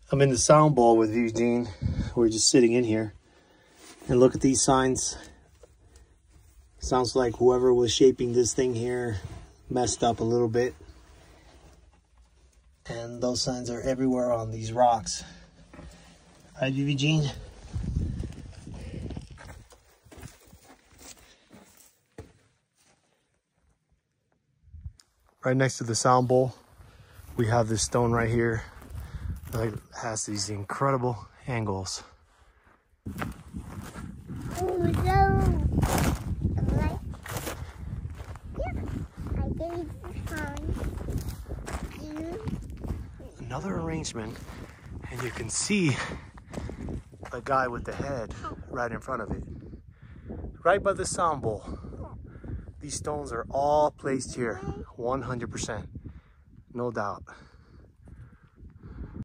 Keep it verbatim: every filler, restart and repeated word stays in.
I'm in the sound bowl with Eugene. We're just sitting in here. And look at these signs. Sounds like whoever was shaping this thing here messed up a little bit. And those signs are everywhere on these rocks. Right, Eugene? Right next to the sound bowl, we have this stone right here that has these incredible angles. Oh, no. Like, yeah, I did it. Another arrangement, and you can see the guy with the head right in front of it. Right by the sound bowl. These stones are all placed here, one hundred percent, no doubt.